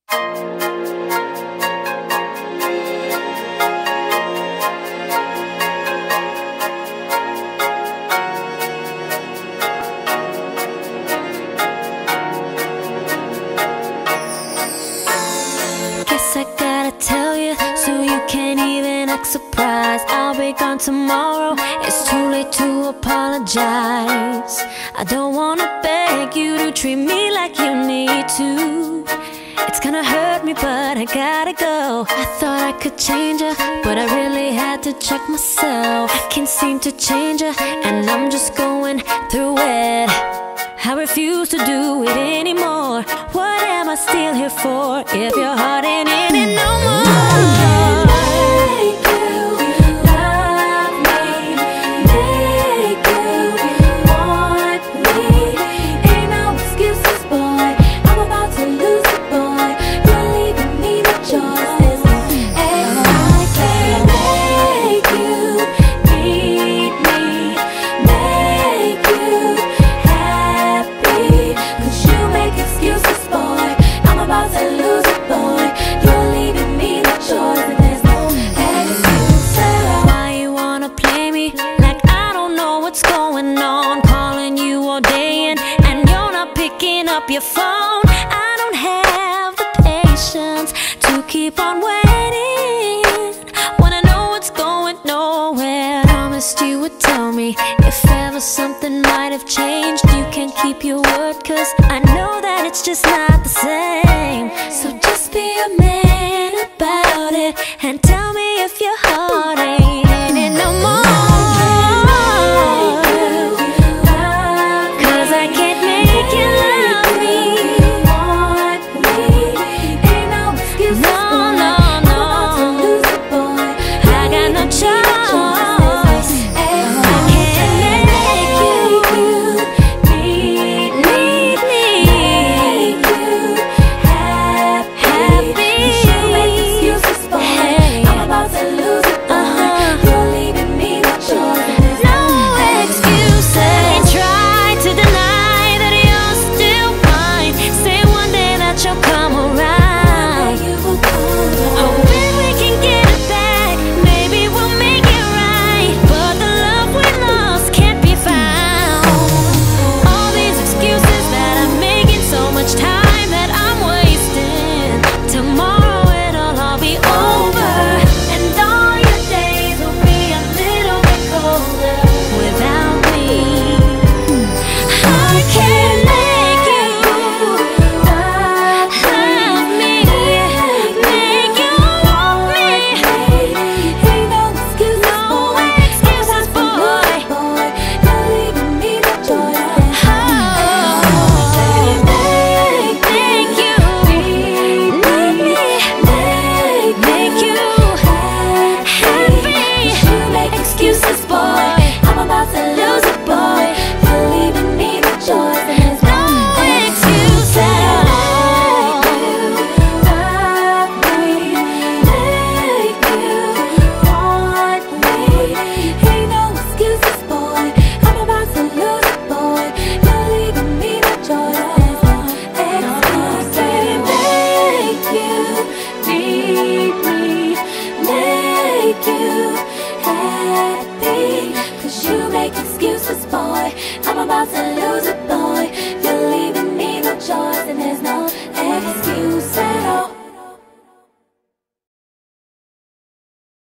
Guess I gotta tell you, so you can't even act surprised. I'll be gone tomorrow, it's too late to apologize. I don't wanna beg you to treat me like you need to. It's gonna hurt me, but I gotta go. I thought I could change her, but I really had to check myself. I can't seem to change her, and I'm just going through it. I refuse to do it anymore. What am I still here for if your heart ain't in it no more? Make you love me, make you want me. Ain't no excuses, boy. I'm about to lose it, boy. You're leaving me no choice. And I can't make you need me, make you happy. 'Cause you make excuses, boy. I'm about to lose it, boy. You're leaving me no choice, and there's no excuses. Why you wanna play me like I don't know what's going on? Calling you all day and you're not picking up your phone. I don't have the patience to keep on waiting when I know what's going nowhere. Promised you would tell me if ever something might have changed. You can keep your word, 'cause I know that it's just not the same. So just be a man about it and tell me if your heart ain't in it no more. 'Cause I can't make you love me, want me. Ain't no excuses. No,